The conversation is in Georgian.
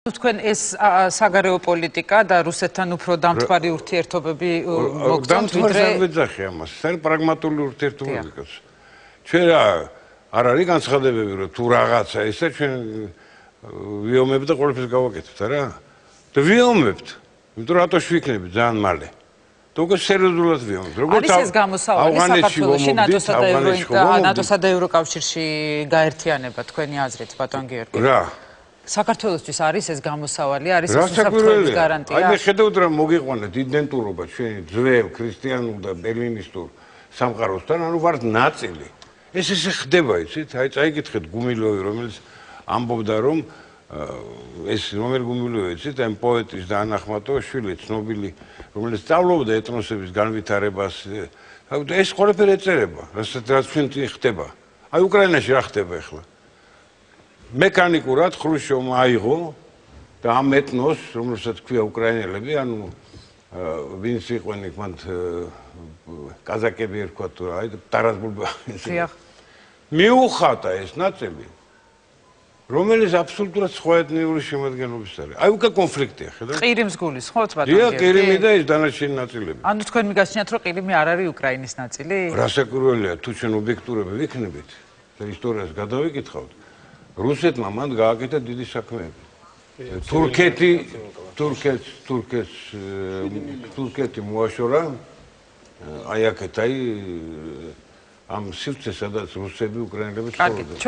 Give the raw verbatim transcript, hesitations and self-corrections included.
თქვენ ეს საგარეო პოლიტიკა და რუსეთთან უფრო დამთვარი ურთიერთობები მოგწონთ დამთვარი არ ვეძახი ამას, ეს არის პრაგმატული ურთიერთობები. ჩვენ არ არის განცხადებები, რომ თუ რაღაცა ესა ჩვენ ვიომებთ და ყველაფერს გავაკეთებთ, არა? და ვიომებთ, იმიტომ რომ რატო შევიქნები ძალიან მალე. და უკვე სერიოზულად ვიომებთ. როგორც არის ეს გამოსავალი საქართველოში ნატოსა და ევროკავშირში გაერთიანება თქვენი აზრით, ბატონ გიორგი? რა? საქართველოსთვის არის ეს გამოსავალი, არის ეს უსაფრთხოების გარანტია? აი მე ხედავთ რა მოგიყვანა დიდენტურობა ჩვენი ძველ ქრისტიანულ და ბელინისტურ სამყაროსთან, ანუ ვართ ნაწილი. ეს ესე ხდება, იცით? აი წაიკითხეთ გუმილოვი, რომელიც ამბობდა რომ ეს რომელი გუმილოვი, იცით? აი პოეტის და ანა ახმატოშვილი, ცნობილი, რომელიც სწავლობდა ეთნოსების განვითარებას. ეს ყველაფერი ეწერება, რასაც ჩვენ ხდება. აი უკრაინაში რა ხდება ახლა? მექანიკურად ხრუშოვმა აიღო და ამ ეთნოს, რომელსაც ქვია უკრაინელები, ანუ ვინც იყვნენ იქ მან კაზაკები ერქვა თუ რა, აი ტარას ბულბა. მიუხატა ეს ნაწილი, რომელიც აბსოლუტურად სხვა ეთნიკური შემადგენლობის არის. აი უკვე კონფლიქტია, ხედავთ? ყირიმის გულის, ხო ბატონო? დიახ, ყირიმი და ეს დანარჩენი ნაწილები. ანუ თქვენ მიგაჩნიათ, რომ ყირიმი არ არის უკრაინის ნაწილი? რასაკვირველია, თუ ჩვენ ობიექტურები ვიქნებით და ისტორიას გადავიკითხავთ, რუსეთმა მან გააკეთა დიდი საქმეები. თურქეთი, თურქეთს, თურქეთს, თურქეთი მოაშორა, აი აქეთ, აი ამ სივრცეს, სადაც რუსები, უკრაინელები ცხოვრობდნენ.